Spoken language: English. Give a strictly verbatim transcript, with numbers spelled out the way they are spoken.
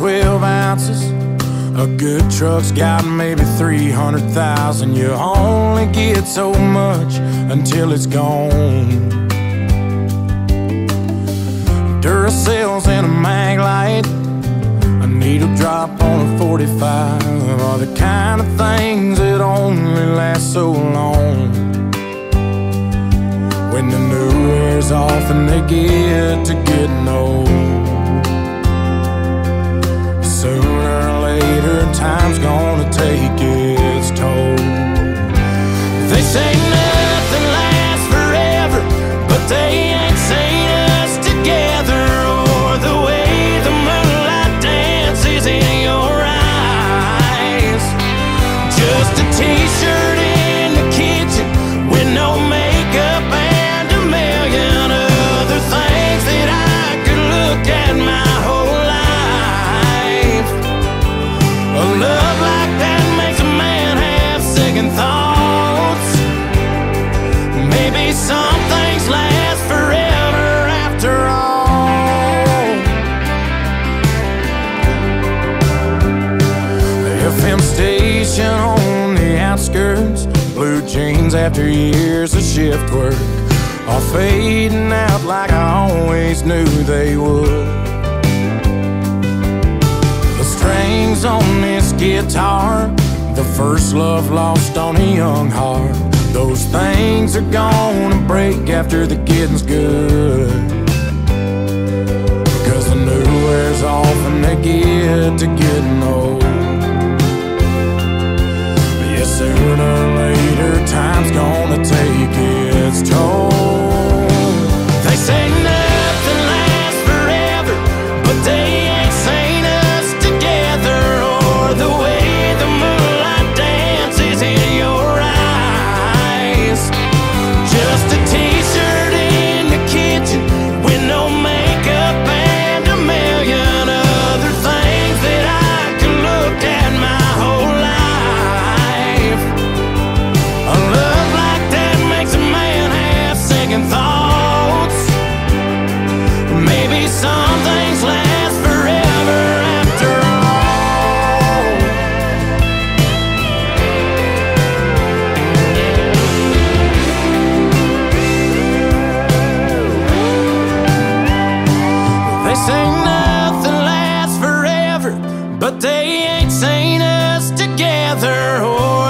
twelve ounces. A good truck's got maybe three hundred thousand. You only get so much until it's gone. Duracells and a mag light, a needle drop on a forty-five are the kind of things that only last so long. When the new wears off and they get to getting old, sooner or later time's gonna take its toll. They say nothing lasts forever, but they ain't seen us together, or the way the moonlight dances in your eyes. Just a t-shirt in the kitchen with no makeup and a million other things that I could look at my whole life. A love like that makes a man have second thoughts. Maybe some things last forever after all. The F M station on the outskirts, blue jeans after years of shift work, are fading out like I always knew they would. The strings on this guitar, the first love lost on a young heart, those things are gonna break after the getting's good. Cause the new wears off and they get to getting old. Yeah, sooner or later time's gonna take its toll. They say nothing lasts forever, but they ain't seen us together, or the way the moonlight dances in your eyes. Just a t-shirt in the kitchen with no makeup and a million other things that I can look at my whole life. A love like that makes a man have second thoughts. Maybe some things last forever after all. They say nothing lasts forever, but they ain't seen us together, or